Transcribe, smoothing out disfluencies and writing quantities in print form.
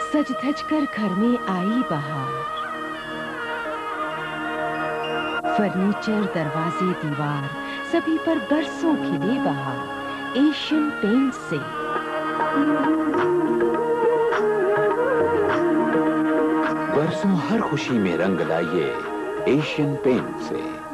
सज धज कर घर में आई बहार। फर्नीचर, दरवाजे, दीवार सभी पर बरसों खिले बहार एशियन पेंट से। बरसों हर खुशी में रंग लाइए एशियन पेंट से।